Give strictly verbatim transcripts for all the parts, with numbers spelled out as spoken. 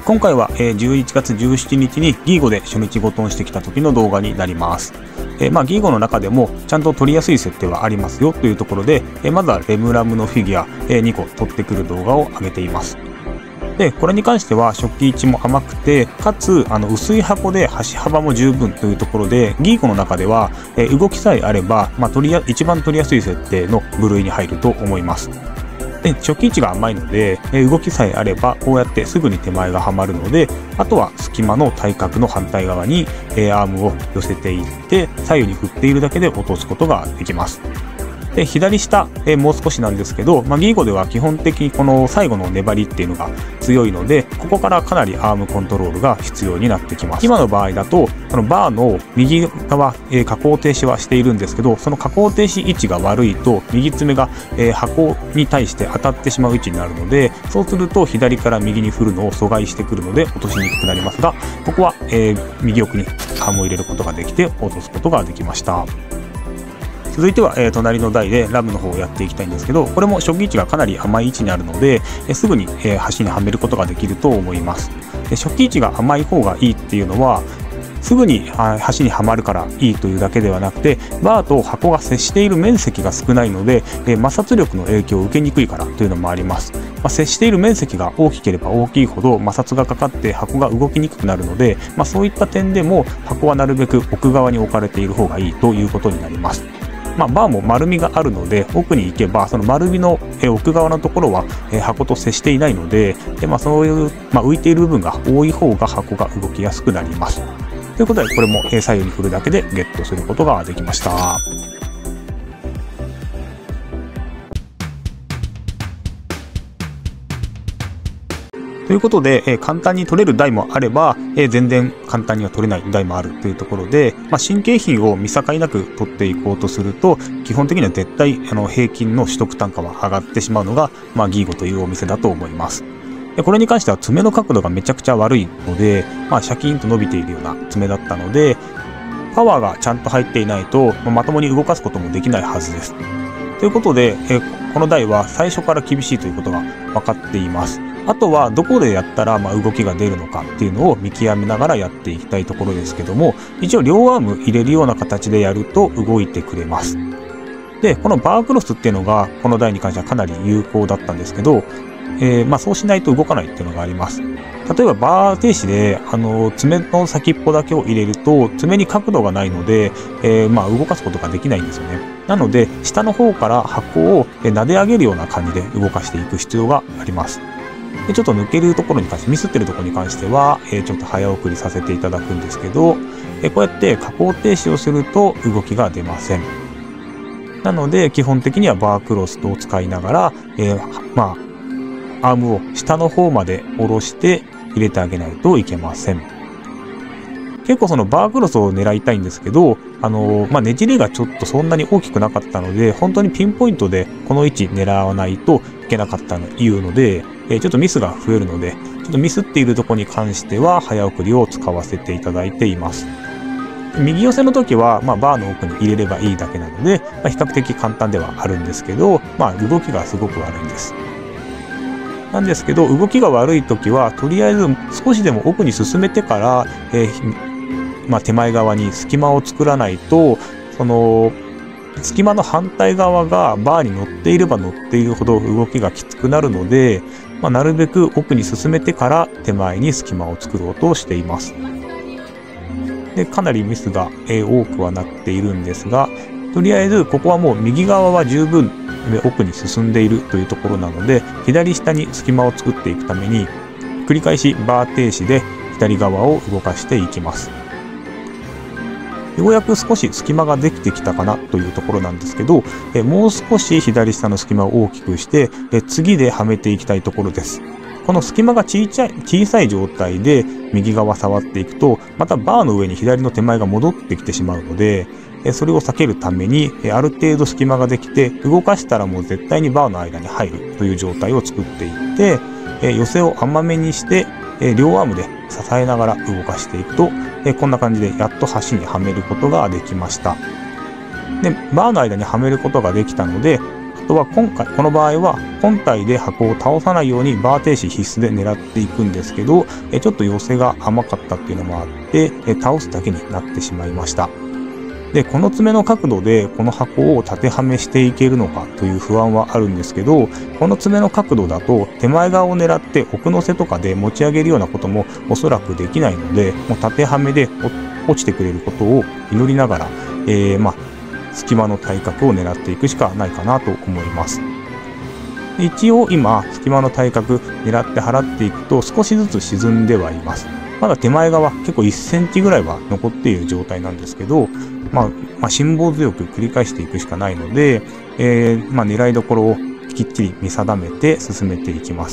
今回はじゅういちがつじゅうしちにちにギーゴで初日ごトンしてきた時の動画になります。えー、まあギーゴの中でもちゃんと取りやすい設定はありますよというところで、えー、まずはレムラムのフィギュアにこ取ってくる動画を上げています。でこれに関しては食器位置も甘くて、かつあの薄い箱で端幅も十分というところで、ギーゴの中では、えー、動きさえあれば、まあ、取りや一番取りやすい設定の部類に入ると思います。で初期位置が甘いので、えー、動きさえあればこうやってすぐに手前がはまるので、あとは隙間の対角の反対側に、えー、アームを寄せていって左右に振っているだけで落とすことができます。で左下、えー、もう少しなんですけど、まあ、ギーゴでは基本的にこの最後の粘りっていうのが強いので、ここからかなりアームコントロールが必要になってきます。今の場合だとこのバーの右側、えー、下降停止はしているんですけど、その下降停止位置が悪いと右爪が、えー、箱に対して当たってしまう位置になるので、そうすると左から右に振るのを阻害してくるので落としにくくなりますが、ここは、えー、右奥にアームを入れることができて落とすことができました。続いては、えー、隣の台でラムの方をやっていきたいんですけど、これも初期位置がかなり甘い位置にあるので、えー、すぐに、えー、端にはめることができると思います。で初期位置が甘い方がいいっていうのは、すぐに端にはまるからいいというだけではなくて、バーと箱が接している面積が少ないので、えー、摩擦力の影響を受けにくいからというのもあります。まあ、接している面積が大きければ大きいほど摩擦がかかって箱が動きにくくなるので、まあ、そういった点でも箱はなるべく奥側に置かれている方がいいということになります。まあ、バーも丸みがあるので、奥に行けばその丸みの奥側のところは箱と接していないので、で、まあ、そういう、まあ、浮いている部分が多い方が箱が動きやすくなります。ということでこれも左右に振るだけでゲットすることができました。ということで、えー、簡単に取れる台もあれば、えー、全然簡単には取れない台もあるというところで、まあ、神経品を見境なく取っていこうとすると、基本的には絶対あの平均の取得単価は上がってしまうのが、まあ、ギーゴというお店だと思います。でこれに関しては爪の角度がめちゃくちゃ悪いので、まあ、シャキーンと伸びているような爪だったので、パワーがちゃんと入っていないと、まあ、まともに動かすこともできないはずです。ということで、えー、この台は最初から厳しいということが分かっています。あとはどこでやったらまあ動きが出るのかっていうのを見極めながらやっていきたいところですけども、一応両アーム入れるような形でやると動いてくれます。でこのバークロスっていうのがこの台に関してはかなり有効だったんですけど、えー、まあそうしないと動かないっていうのがあります。例えばバー停止であの爪の先っぽだけを入れると爪に角度がないので、えー、まあ動かすことができないんですよね。なので下の方から箱を撫で上げるような感じで動かしていく必要があります。でちょっと抜けるところに関して、ミスってるところに関しては、えー、ちょっと早送りさせていただくんですけど、えー、こうやって下降停止をすると動きが出ません。なので基本的にはバークロスを使いながら、えー、まあアームを下の方まで下ろして入れてあげないといけません。結構そのバークロスを狙いたいんですけど、あのー、まあ、ねじれがちょっとそんなに大きくなかったので、本当にピンポイントでこの位置狙わないといけなかったというので、えー、ちょっとミスが増えるので、ちょっとミスっているところに関しては早送りを使わせていただいています。右寄せの時は、まあ、バーの奥に入れればいいだけなので、まあ、比較的簡単ではあるんですけど、まあ、動きがすごく悪いんです。なんですけど、動きが悪い時はとりあえず少しでも奥に進めてから、えーまあ、手前側に隙間を作らないと、その隙間の反対側がバーに乗っていれば乗っているほど動きがきつくなるので、まあ、なるべく奥に進めてから手前に隙間を作ろうとしています。でかなりミスが多くはなっているんですが、とりあえずここはもう右側は十分奥に進んでいるというところなので、左下に隙間を作っていくために繰り返しバー停止で左側を動かしていきます。ようやく少し隙間ができてきたかなというところなんですけど、えもう少し左下の隙間を大きくしてえ次ではめていきたいところです。この隙間が小さい、小さい状態で右側触っていくと、またバーの上に左の手前が戻ってきてしまうので、それを避けるためにある程度隙間ができて、動かしたらもう絶対にバーの間に入るという状態を作っていって、寄せを甘めにして両アームで支えながら動かしていくと、こんな感じでやっと端にはめることができました。でバーの間にはめることができたので、 トは今回、この場合は本体で箱を倒さないようにバー停止必須で狙っていくんですけど、えちょっと寄せが甘かったっていうのもあって、え倒すだけになってしまいました。で、この爪の角度でこの箱を縦はめしていけるのかという不安はあるんですけど、この爪の角度だと手前側を狙って奥乗せとかで持ち上げるようなこともおそらくできないので、もう縦はめで落ちてくれることを祈りながら、えー、まあ、隙間の対角を狙っていくしかないかなと思います。一応今、隙間の対角狙って払っていくと少しずつ沈んではいます。まだ手前側結構いっセンチぐらいは残っている状態なんですけど、まあ、まあ、辛抱強く繰り返していくしかないので、えー、まあ、狙いどころをきっちり見定めて進めていきます。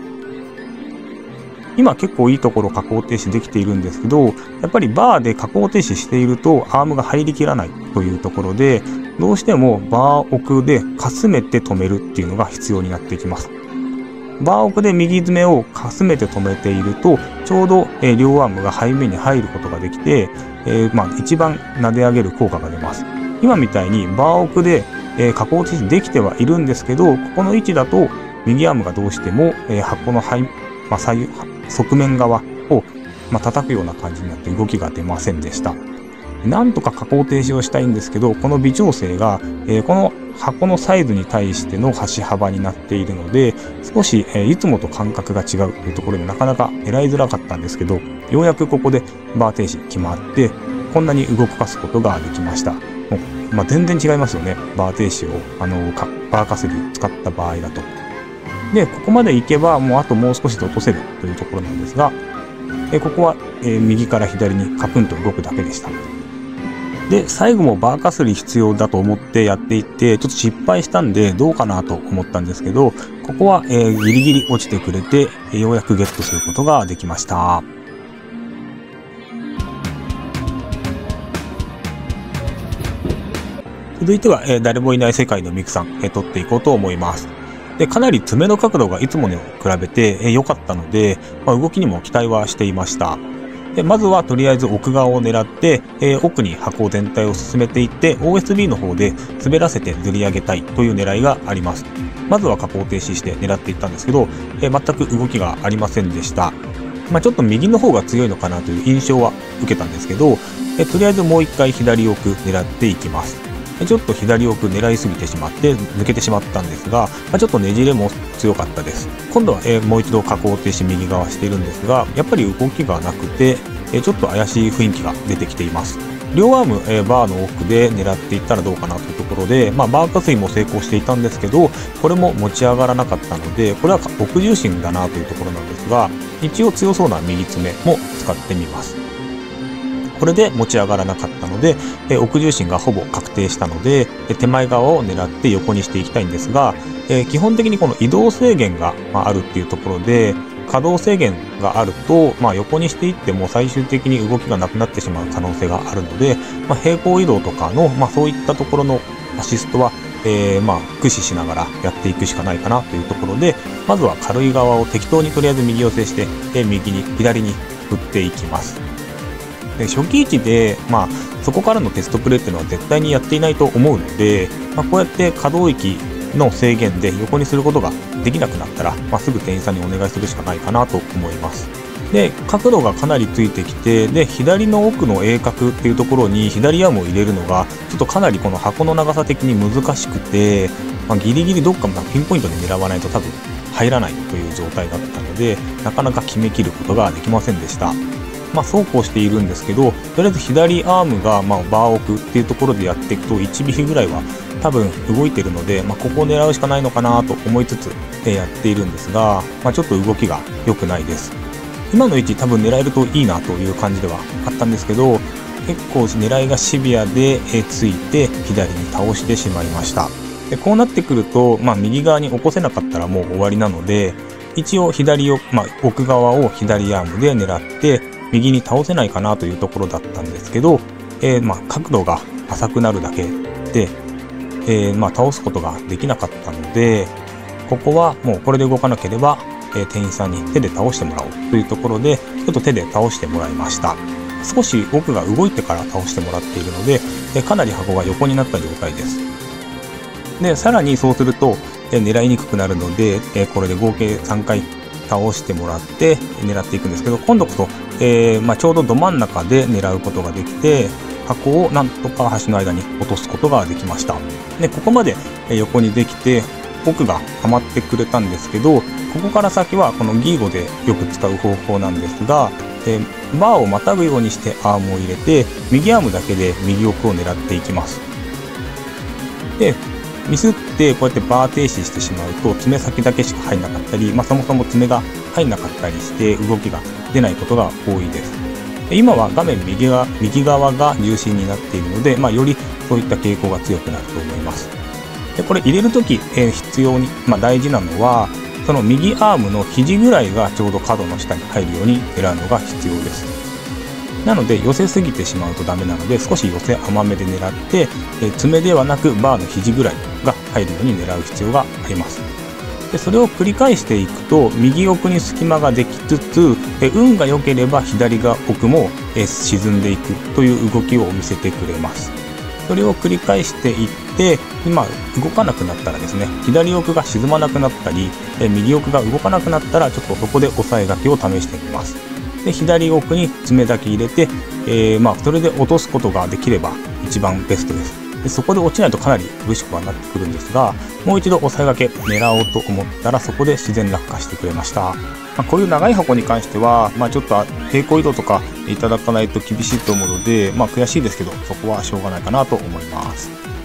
今結構いいところ下降停止できているんですけど、やっぱりバーで下降停止しているとアームが入りきらないというところで、どうしてもバー奥でかすめて止めるっていうのが必要になってきます。バー奥で右爪をかすめて止めていると、ちょうど、えー、両アームが背面に入ることができて、えー、まあ一番撫で上げる効果が出ます。今みたいにバー奥で、えー、下降停止できてはいるんですけど、ここの位置だと右アームがどうしても、えー、箱の背、まあ、左右側面側を、まあ、叩くような感じになって動きが出ませんでした。なんとか下降停止をしたいんですけど、この微調整が、えー、この箱のサイズに対しての端幅になっているので、少し、えー、いつもと感覚が違うというところでなかなか狙いづらかったんですけど、ようやくここでバー停止決まって、こんなに動かすことができました。もうまあ、全然違いますよね。バー停止を、あの、バーかすり使った場合だと。で、ここまで行けば、もうあともう少しで落とせるというところなんですが、えー、ここは、えー、右から左にカクンと動くだけでした。で、最後もバーかすり必要だと思ってやっていって、ちょっと失敗したんでどうかなと思ったんですけど、ここは、えー、ギリギリ落ちてくれて、えー、ようやくゲットすることができました。続いては、えー、誰もいない世界のミクさん、えー、取っていこうと思います。で、かなり爪の角度がいつもに比べて良、えー、かったので、まあ、動きにも期待はしていました。でまずはとりあえず奥側を狙って、えー、奥に箱全体を進めていって オーエスビー の方で滑らせてずり上げたいという狙いがあります。まずは下降停止して狙っていったんですけど、えー、全く動きがありませんでした。まあ、ちょっと右の方が強いのかなという印象は受けたんですけど、えー、とりあえずもう一回左奥狙っていきます。ちょっと左奥狙いすぎてしまって抜けてしまったんですが、まあ、ちょっとねじれも強かったです。今度は、えー、もう一度下降停止右側しているんですが、やっぱり動きがなくて、えー、ちょっと怪しい雰囲気が出てきています。両アーム、えー、バーの奥で狙っていったらどうかなというところで、まあ、バーかすりも成功していたんですけど、これも持ち上がらなかったので、これは奥重心だなというところなんですが、一応強そうな右爪も使ってみます。これで持ち上がらなかったので、え奥重心がほぼ確定したので、手前側を狙って横にしていきたいんですが、え基本的にこの移動制限があるっていうところで、可動制限があると、まあ、横にしていっても最終的に動きがなくなってしまう可能性があるので、まあ、平行移動とかの、まあ、そういったところのアシストは、えー、まあ駆使しながらやっていくしかないかなというところで、まずは軽い側を適当にとりあえず右寄せして、え右に左に振っていきます。で初期位置で、まあ、そこからのテストプレーっていうのは絶対にやっていないと思うので、まあ、こうやって可動域の制限で横にすることができなくなったら、まあ、すぐ店員さんにお願いするしかないかなと思います。で角度がかなりついてきて、で左の奥の鋭角っていうところに左アームを入れるのがちょっとかなりこの箱の長さ的に難しくて、まあ、ギリギリどっかもピンポイントで狙わないと多分入らないという状態だったので、なかなか決めきることができませんでした。まあ、そうこうしているんですけど、とりあえず左アームがまあバー奥っていうところでやっていくといちビーぐらいは多分動いてるので、まあ、ここを狙うしかないのかなと思いつつやっているんですが、まあ、ちょっと動きが良くないです。今の位置多分狙えるといいなという感じではあったんですけど、結構狙いがシビアでついて左に倒してしまいました。でこうなってくると、まあ、右側に起こせなかったらもう終わりなので、一応左を、まあ、奥側を左アームで狙って右に倒せないかなというところだったんですけど、えー、まあ角度が浅くなるだけで、えー、まあ倒すことができなかったので、ここはもうこれで動かなければ、えー、店員さんに手で倒してもらおうというところで、ちょっと手で倒してもらいました。少し奥が動いてから倒してもらっているので、えー、かなり箱が横になった状態です。 で、さらにそうすると、え狙いにくくなるので、えこれで合計さんかい倒してもらって狙っていくんですけど、今度こそ、えーまあ、ちょうどど真ん中で狙うことができて、箱をなんとか橋の間に落とすことができました。で、ここまで横にできて、奥がはまってくれたんですけど、ここから先はこのギーゴでよく使う方法なんですが、えー、バーをまたぐようにしてアームを入れて、右アームだけで右奥を狙っていきます。で、ミスってこうやってバー停止してしまうと爪先だけしか入んなかったり、まあ、そもそも爪が入んなかったりして動きが出ないことが多いです。で今は画面右が右側が重心になっているので、まあ、よりそういった傾向が強くなると思います。でこれ入れるとき、えー、必要に、まあ、大事なのはその右アームの肘ぐらいがちょうど角の下に入るように狙うのが必要です。なので寄せすぎてしまうとダメなので少し寄せ甘めで狙って、え爪ではなくバーの肘ぐらいが入るように狙う必要があります。でそれを繰り返していくと右奥に隙間ができつつ、え運が良ければ左が奥も、え沈んでいくという動きを見せてくれます。それを繰り返していって今動かなくなったらですね、左奥が沈まなくなったり、え右奥が動かなくなったらちょっとそこで押さえ掛けを試してみます。で左奥に爪だけ入れて、えー、まあそれで落とすことができれば一番ベストです。でそこで落ちないとかなり苦しくはなってくるんですが、もう一度押さえ掛け狙おうと思ったらそこで自然落下してくれました。まあ、こういう長い箱に関しては、まあ、ちょっと平行移動とかいただかないと厳しいと思うので、まあ、悔しいですけどそこはしょうがないかなと思います。